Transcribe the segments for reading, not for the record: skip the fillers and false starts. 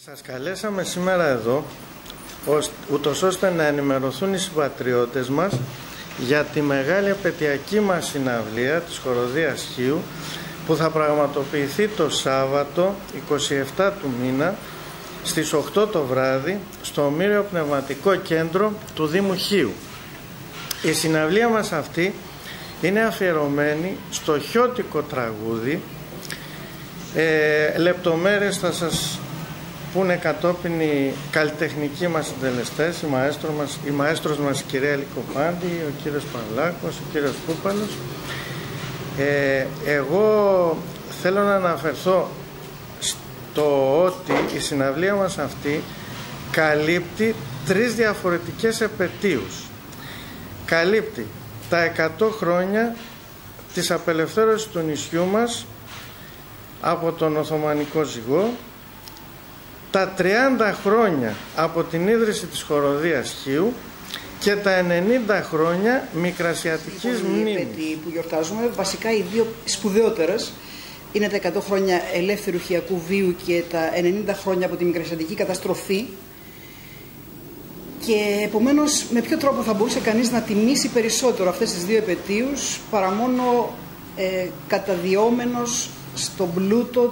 Σας καλέσαμε σήμερα εδώ ούτως ώστε να ενημερωθούν οι συμπατριώτες μας για τη μεγάλη επετειακή μας συναυλία της Χοροδίας Χίου που θα πραγματοποιηθεί το Σάββατο 27 του μήνα στις 8 το βράδυ στο Ομήριο Πνευματικό Κέντρο του Δήμου Χίου. Η συναυλία μας αυτή είναι αφιερωμένη στο χιώτικο τραγούδι. Λεπτομέρειες θα σας πούνε κατόπιν οι καλλιτεχνικοί μας συντελεστές, η μαέστρος μας η κυρία Λικοπάντη, ο κύριος Παυλάκος, ο κύριος Πούπαλος. Εγώ θέλω να αναφερθώ στο ότι η συναυλία μας αυτή καλύπτει 3 διαφορετικές επετείους. Καλύπτει τα 100 χρόνια της απελευθέρωσης του νησιού μας από τον Οθωμανικό ζυγό, τα 30 χρόνια από την ίδρυση της Χοροδίας Χίου και τα 90 χρόνια Μικρασιατικής Μνήμης. Οι που γιορτάζουμε, βασικά οι δύο σπουδαιότερες, είναι τα 100 χρόνια ελεύθερου χιακού βίου και τα 90 χρόνια από τη Μικρασιατική καταστροφή. Και επομένως, με ποιο τρόπο θα μπορούσε κανείς να τιμήσει περισσότερο αυτές τις δύο επετείους παρά μόνο καταδιόμενος στον πλούτο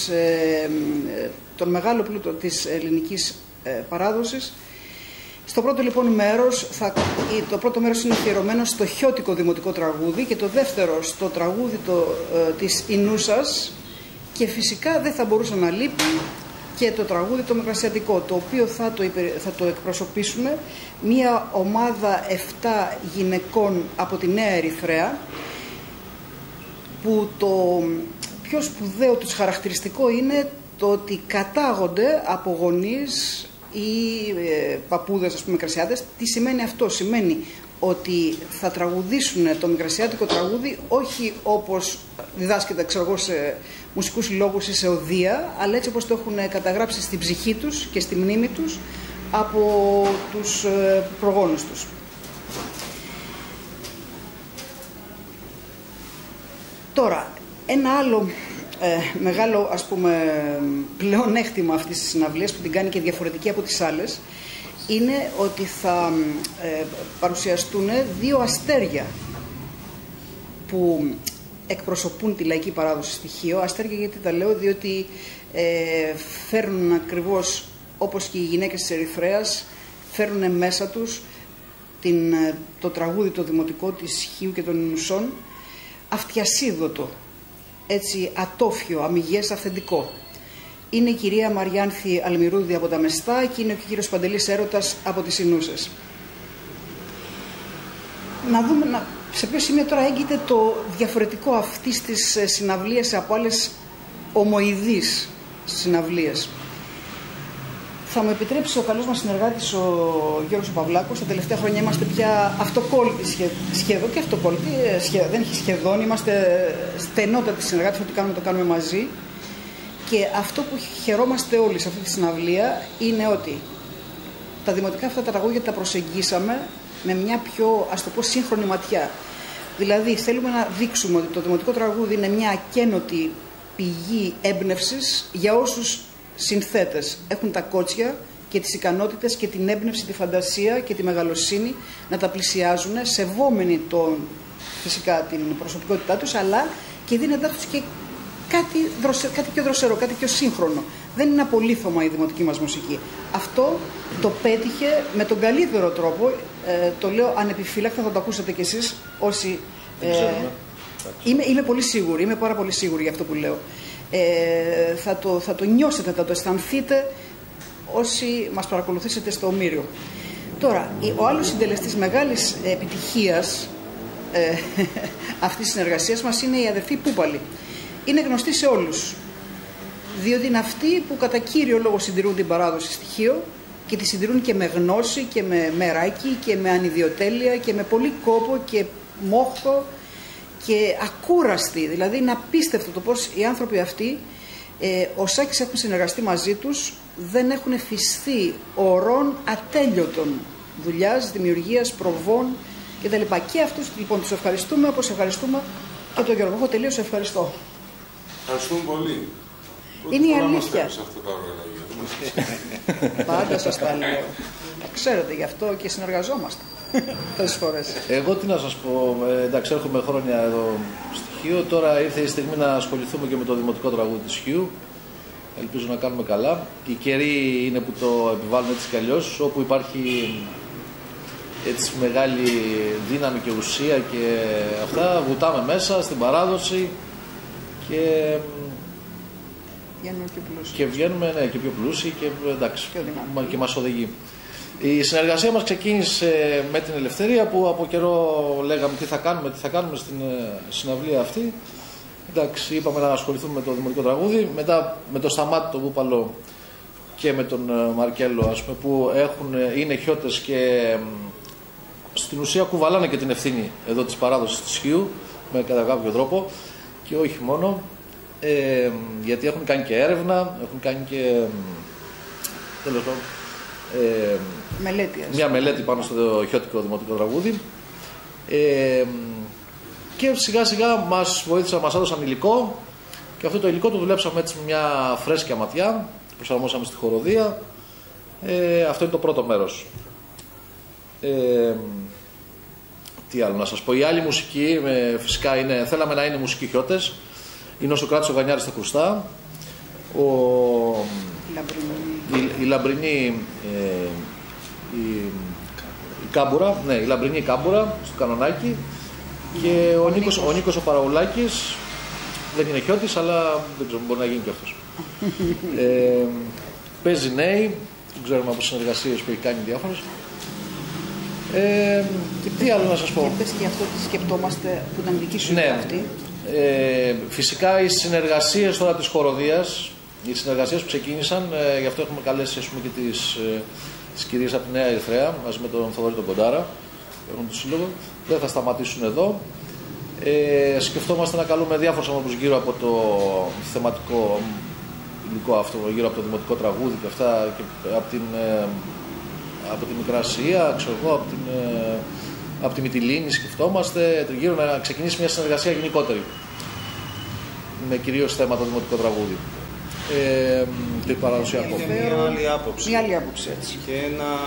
τον μεγάλο πλούτο της ελληνικής παράδοσης. Στο πρώτο λοιπόν μέρος, το πρώτο μέρος είναι αφιερωμένο στο χιώτικο δημοτικό τραγούδι και το δεύτερο στο τραγούδι της Ινούσας, και φυσικά δεν θα μπορούσε να λείπει και το τραγούδι το Μικρασιατικό, το οποίο θα το εκπροσωπήσουμε μία ομάδα 7 γυναικών από τη Νέα Ερυθρέα, που το πιο σπουδαίο τους χαρακτηριστικό είναι το ότι κατάγονται από γονείς ή παππούδες, ας πούμε, Μικρασιάτες. Τι σημαίνει αυτό? Σημαίνει ότι θα τραγουδήσουν το Μικρασιάτικο τραγούδι όχι όπως διδάσκεται, ξέρω εγώ, σε μουσικούς συλλόγους ή σε οδεία, αλλά έτσι όπως το έχουν καταγράψει στην ψυχή τους και στη μνήμη τους από τους προγόνους τους. Τώρα, ένα άλλο μεγάλο, ας πούμε, πλεονέκτημα αυτής της συναυλίας που την κάνει και διαφορετική από τις άλλες είναι ότι θα παρουσιαστούν 2 αστέρια που εκπροσωπούν τη λαϊκή παράδοση στη Χίο. Αστέρια γιατί τα λέω? Διότι φέρνουν ακριβώς όπως και οι γυναίκες της Ερυθρέας, φέρνουν μέσα τους το τραγούδι το δημοτικό της Χίου και των Ινουσών, αυτιασίδωτο, έτσι ατόφιο, αμυγές, αυθεντικό. Είναι η κυρία Μαριάνθη Αλμυρούδη από τα Μεστά και είναι και ο κύριος Παντελής Έρωτας από τις Ινούσες. Να δούμε σε ποιο σημείο τώρα έγκυται το διαφορετικό αυτής της συναυλίας από άλλες ομοειδείς συναυλίες. Θα μου επιτρέψει ο καλός μας συνεργάτης ο Γιώργος Παυλάκος. Τα τελευταία χρόνια είμαστε πια αυτοκόλλητοι σχεδόν, και αυτοκόλλητοι, δεν έχει σχεδόν, είμαστε στενότατοι συνεργάτες, ό,τι κάνουμε το κάνουμε μαζί. Και αυτό που χαιρόμαστε όλοι σε αυτή τη συναυλία είναι ότι τα δημοτικά αυτά τα τραγούδια τα προσεγγίσαμε με μια πιο, ας το πω, σύγχρονη ματιά. Δηλαδή θέλουμε να δείξουμε ότι το δημοτικό τραγούδι είναι μια ακένωτη πηγή έμπνευσης για όσους συνθέτες έχουν τα κότσια και τις ικανότητες και την έμπνευση, τη φαντασία και τη μεγαλοσύνη να τα πλησιάζουν, σεβόμενοι φυσικά την προσωπικότητά τους, αλλά και δίνοντάς τους και κάτι πιο δροσερό, κάτι πιο σύγχρονο. Δεν είναι απολύθωμα η δημοτική μας μουσική. Αυτό το πέτυχε με τον καλύτερο τρόπο, το λέω ανεπιφύλακτα, θα το ακούσατε κι εσείς όσοι... Είμαι πολύ σίγουρη, είμαι πάρα πολύ σίγουρη για αυτό που λέω. Θα το νιώσετε, θα το αισθανθείτε όσοι μας παρακολουθήσετε στο Ομήριο. Τώρα, ο άλλος συντελεστής μεγάλης επιτυχίας αυτής της συνεργασίας μας είναι η αδερφή Πούπαλη. Είναι γνωστή σε όλους, διότι είναι αυτοί που κατά κύριο λόγο συντηρούν την παράδοση στοιχείο και τη συντηρούν και με γνώση και με μεράκι και με ανιδιοτέλεια και με πολύ κόπο και μόχθο και ακούραστη. Δηλαδή είναι απίστευτο το πώς οι άνθρωποι αυτοί, ως Άκης έχουν συνεργαστεί μαζί τους, δεν έχουν εφισθεί ωρών ατέλειωτων δουλειάς, δημιουργίας, προβών κτλ. Και αυτούς λοιπόν τους ευχαριστούμε, όπως ευχαριστούμε και τον Γιώργο. Εγώ τελείως ευχαριστώ. Ευχαριστούμε πολύ. Είναι η αλήθεια. Πάντα σας τα λέω. Ξέρετε, γι' αυτό και συνεργαζόμαστε τόσες φορές. Εγώ τι να σας πω, εντάξει, έρχομαι χρόνια εδώ στη Χίο. Τώρα ήρθε η στιγμή να ασχοληθούμε και με το δημοτικό τραγούδι της Χίου. Ελπίζω να κάνουμε καλά. Οι καιροί είναι που το επιβάλλουν έτσι κι αλλιώς. Όπου υπάρχει έτσι μεγάλη δύναμη και ουσία και αυτά, βουτάμε μέσα στην παράδοση και βγαίνουμε και πιο πλούσιοι και εντάξει, και μας οδηγεί. Η συνεργασία μας ξεκίνησε με την Ελευθερία, που από καιρό λέγαμε τι θα κάνουμε στην συναυλία αυτή. Εντάξει, είπαμε να ασχοληθούμε με το δημοτικό τραγούδι. Μετά με τον Σταμάτη, τον Βούπαλο και με τον Μαρκέλο, ας πούμε, που είναι χιώτες και στην ουσία κουβαλάνε και την ευθύνη εδώ της παράδοσης της Χίου κατά κάποιο τρόπο, και όχι μόνο, γιατί έχουν κάνει και έρευνα, έχουν κάνει και τέλος πάντων μια μελέτη πάνω στο χιώτικο δημοτικό τραγούδι, και σιγά σιγά μας βοήθησαν, μας έδωσαν υλικό, και αυτό το υλικό το δουλέψαμε έτσι με μια φρέσκια ματιά, προσαρμόσαμε στη χοροδία. Αυτό είναι το πρώτο μέρος. Τι άλλο να σας πω, η άλλη μουσική φυσικά θέλαμε να είναι μουσική χιώτες. Είναι ο Σωκράτης ο Γανιάρης στα Κρουστά, η Λαμπρινή η Κάμπουρα, ναι, η Λαμπρινή Κάμπουρα στο Κανονάκι, και ο Νίκος ο Παραουλάκης, δεν είναι χιώτης, αλλά δεν ξέρω, μπορεί να γίνει και αυτός. Παίζει νέοι, δεν ξέρουμε από συνεργασίες που έχει κάνει διάφορες. Και τι άλλο να σας πω. Και πες και αυτό τι σκεπτόμαστε που ήταν δική σου ιδέα αυτή. Φυσικά οι συνεργασίες τώρα της χοροδίας, οι συνεργασίες που ξεκίνησαν, γι' αυτό έχουμε καλέσει και τις κυρίες από τη Νέα Ερυθρέα, μαζί με τον Θοδωρή τον Κοντάρα, έχουν το σύλλογο, δεν θα σταματήσουν εδώ. Σκεφτόμαστε να καλούμε διάφορους ανθρώπους γύρω από το θεματικό υλικό αυτό, γύρω από το δημοτικό τραγούδι και αυτά, και από τη Μικρά Ασία, ξέρω εγώ, από τη Μυτιλήνη σκεφτόμαστε, τριγύρω να ξεκινήσει μια συνεργασία γενικότερη με κυρίως θέμα το δημοτικό τραγούδι. Το παραδοσιακό. Μια άλλη άποψη έτσι. Και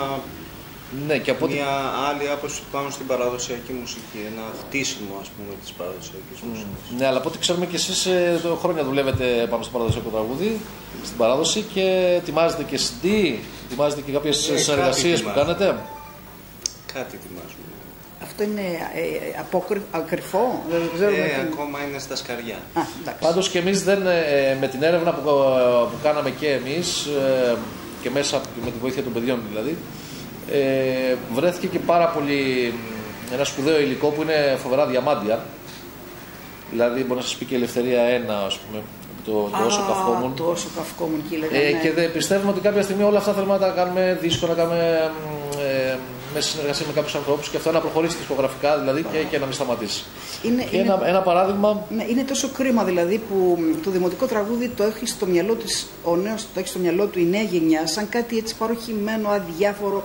μια άλλη άποψη πάνω στην παραδοσιακή μουσική. Ένα χτίσιμο, ας πούμε, της παραδοσιακής μουσικής. Ναι, αλλά από ό,τι ξέρουμε και εσείς χρόνια δουλεύετε πάνω στο παραδοσιακό τραγούδι, στην παράδοση, και ετοιμάζετε και CD, ετοιμάζετε και κάποιες συνεργασίες που κάνετε. Κάτι ετοιμάζουμε. Αυτό είναι ακρυφό, δεν ξέρουμε. Ακόμα είναι στα σκαριά. Πάντως και εμείς με την έρευνα που κάναμε και εμείς, και μέσα με τη βοήθεια των παιδιών δηλαδή, βρέθηκε και πάρα πολύ ένα σπουδαίο υλικό που είναι φοβερά διαμάντια. Δηλαδή μπορεί να σας πει και η Ελευθερία 1, ας πούμε, το Όσο Καυκόμουν. Το Όσο Καυκόμουν και και πιστεύουμε ότι κάποια στιγμή όλα αυτά θέλουμε να τα κάνουμε δίσκο, να κάνουμε με συνεργασία με κάποιους ανθρώπους, και αυτό να προχωρήσει δισκογραφικά δηλαδή, και να μην σταματήσει. Ένα παράδειγμα. Ναι, είναι τόσο κρίμα δηλαδή που το δημοτικό τραγούδι το έχει στο μυαλό της, ο νέος το έχει στο μυαλό του η νέα γενιά, σαν κάτι έτσι παροχημένο, αδιάφορο,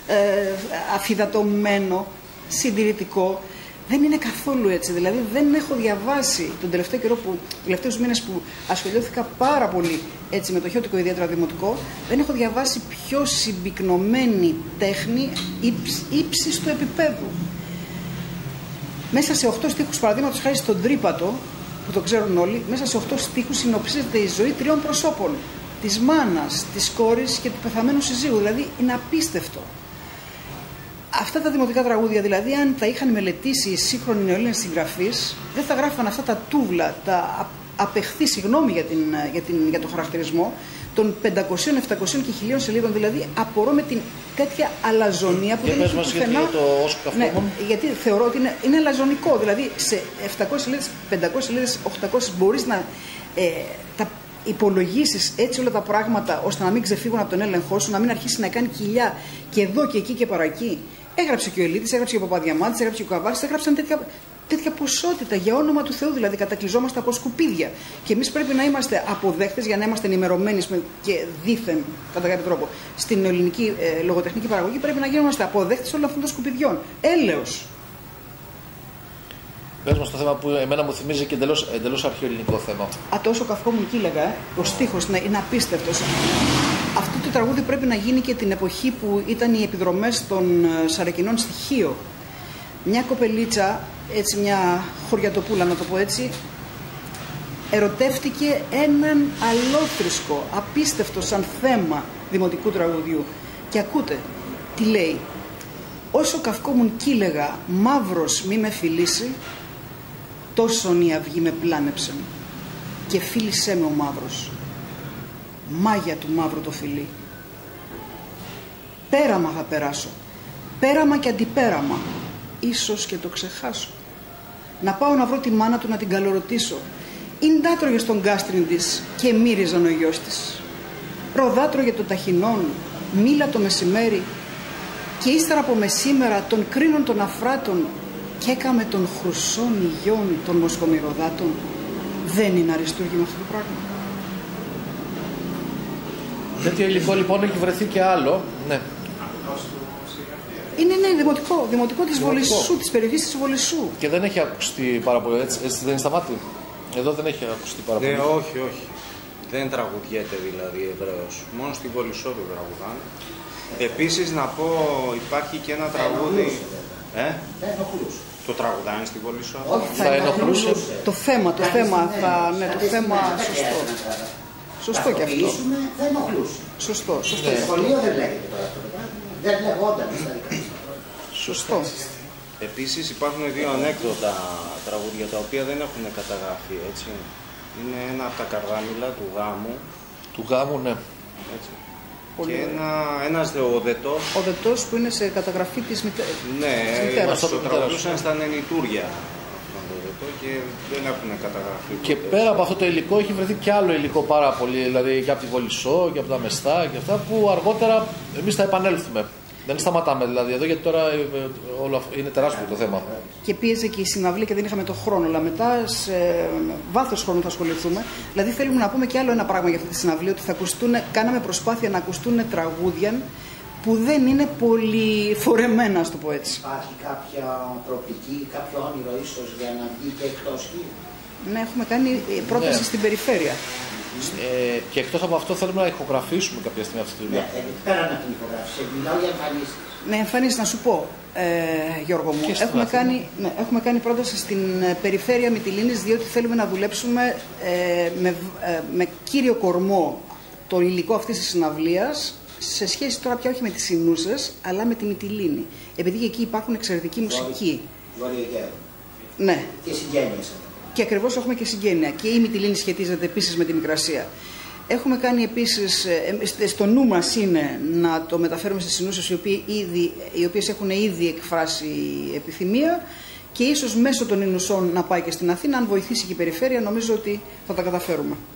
αφυδατωμένο, συντηρητικό. Δεν είναι καθόλου έτσι. Δηλαδή δεν έχω διαβάσει τον τελευταίο καιρό, τελευταίους μήνες που ασχολήθηκα πάρα πολύ έτσι, με το χιώτικο, ιδιαίτερα δημοτικό, δεν έχω διαβάσει πιο συμπυκνωμένη τέχνη ύψης του επίπεδου. Μέσα σε 8 στίχους, παραδείγματος χάρη στον Τρίπατο, που το ξέρουν όλοι, μέσα σε 8 στίχους συνοψίζεται η ζωή 3 προσώπων. Της μάνας, της κόρης και του πεθαμένου συζύγου. Δηλαδή είναι απίστευτο. Αυτά τα δημοτικά τραγούδια, δηλαδή, αν τα είχαν μελετήσει οι σύγχρονοι νεοέλληνες συγγραφείς, δεν θα γράφαν αυτά τα τούβλα, τα απεχθή, συγγνώμη για τον χαρακτηρισμό, των 500, 700 και 1000 σελίδων. Δηλαδή, απορώ με την τέτοια αλαζονία που δεν έχει πουθενά. Ναι, γιατί θεωρώ ότι είναι αλαζονικό. Δηλαδή, σε 700 σελίδες, 500 σελίδες, 800 μπορείς να τα υπολογίσεις έτσι όλα τα πράγματα, ώστε να μην ξεφύγουν από τον έλεγχό σου, να μην αρχίσει να κάνει κοιλιά και εδώ και εκεί και παρακεί. Έγραψε και ο Ελίτης, έγραψε και ο Παπαδιαμάντης, έγραψε και ο Καβάρης, έγραψαν τέτοια ποσότητα για όνομα του Θεού. Δηλαδή, κατακλυζόμαστε από σκουπίδια. Και εμείς πρέπει να είμαστε αποδέχτες για να είμαστε ενημερωμένοι και δήθεν, κατά κάποιο τρόπο, στην ελληνική λογοτεχνική παραγωγή. Πρέπει να γίνομαστε αποδέχτες όλων αυτών των σκουπιδιών. Έλεος. Πες μας το θέμα που εμένα μου θυμίζει και εντελώς αρχαιοελληνικό θέμα. Το Όσο Καυκόμουν, έλεγα, ο στίχος είναι απίστευτος. Αυτό το τραγούδι πρέπει να γίνει και την εποχή που ήταν οι επιδρομές των Σαρακινών στη Χίο. Μια κοπελίτσα, έτσι μια χωριατοπούλα να το πω έτσι, ερωτεύτηκε έναν αλόθρησκο, απίστευτο σαν θέμα δημοτικού τραγουδιού. Και ακούτε τι λέει: όσο καυκόμουν κύλεγα μαύρος μη με φιλήσει, τόσον η αυγή με πλάνεψεν και φίλησέ με ο μαύρος, μάγια του μαύρου το φιλί. Πέραμα θα περάσω, πέραμα και αντιπέραμα, ίσως και το ξεχάσω. Να πάω να βρω τη μάνα του να την καλορωτήσω, ειν δάτρωγε στον κάστριν της και μύριζαν ο γιος της. Ροδάτρωγε το ταχυνόν, μίλα το μεσημέρι, και ύστερα από μεσήμερα των κρίνων των αφράτων και έκαμε των χρυσών υγιών των μοσκομυροδάτων. Δεν είναι αριστούργημα αυτό το πράγμα? Τέτοιο υλικό λοιπόν έχει βρεθεί και άλλο. Ναι. Είναι δημοτικό της Βολισσού, της περιοχής της Βολισσού. Και δεν έχει ακουστεί πάρα πολύ, έτσι δεν είναι στα μάτια? Εδώ δεν έχει ακουστεί πάρα πολύ. Όχι. Δεν τραγουδιέται δηλαδή Εβραίος. Μόνο στην Βολισσό το τραγουδάνε. Επίσης να πω, υπάρχει και ένα τραγούδι. Θα ενοχλούσε. Το τραγουδάνε στην Βολισσό? Όχι, θα ενοχλούσε. Το θέμα, το θέμα, σωστό. Σωστό κι αυτό. Θα ενοχλούσε. Σωστό. Στο σχολείο δεν λέγεται τώρα αυτό το πράγμα. Δεν λεγόταν στα δικά μας. Σωστό. Επίσης υπάρχουν δύο ανέκδοτα τραγούδια τα οποία δεν έχουν καταγραφεί, έτσι. Είναι ένα από τα καρδάμιλα του γάμου. Του γάμου, ναι. Έτσι. Και ένας δεοδετός. Ο δετός που είναι σε καταγραφή της μητέρας. Ναι, το τραγουδούσαν στα νενιτούρια και δεν έχουν καταγραφεί. Και πέρα από αυτό το υλικό έχει βρεθεί και άλλο υλικό πάρα πολύ, δηλαδή και από τη Βολισσό και από τα Μεστά και αυτά που αργότερα εμείς θα επανέλθουμε. Δεν σταματάμε δηλαδή εδώ, γιατί τώρα όλο είναι τεράστιο το θέμα. Και πίεζε και η συναυλία και δεν είχαμε τον χρόνο, αλλά μετά σε βάθος χρόνου θα ασχοληθούμε. Δηλαδή θέλουμε να πούμε και άλλο ένα πράγμα για αυτή τη συναυλία, ότι κάναμε προσπάθεια να ακουστούν τραγούδια που δεν είναι πολύ φορεμένα, ας το πω έτσι. Υπάρχει κάποια προοπτική, κάποιο όνειρο ίσως για να βγει και εκτός Χίου? Ναι, έχουμε κάνει πρόταση στην περιφέρεια. Και εκτός από αυτό θέλουμε να ηχογραφήσουμε κάποια στιγμή αυτή τη δουλειά. Ναι, πέραν από την ηχογράφηση, μιλάω για εμφανίσεις. Ναι, εμφανίσεις, να σου πω, Γιώργο μου, έχουμε κάνει πρόταση στην περιφέρεια Μυτιλήνης, διότι θέλουμε να δουλέψουμε με κύριο κορμό το υλικό αυτής της συναυλίας, σε σχέση τώρα πια όχι με τις Συνούσες, αλλά με τη Μυτιλήνη. Επειδή εκεί υπάρχουν εξαιρετική μουσική. Βορειογέρο. Ναι. Και συγγένειες. Και ακριβώς έχουμε και συγγένεια. Και η Μυτιλήνη σχετίζεται επίσης με τη Μικρασία. Έχουμε κάνει επίσης, στο νου μας είναι να το μεταφέρουμε στις Συνούσες, οι οποίες έχουν ήδη εκφράσει επιθυμία, και ίσως μέσω των Ινουσών να πάει και στην Αθήνα. Αν βοηθήσει και η περιφέρεια, νομίζω ότι θα τα καταφέρουμε.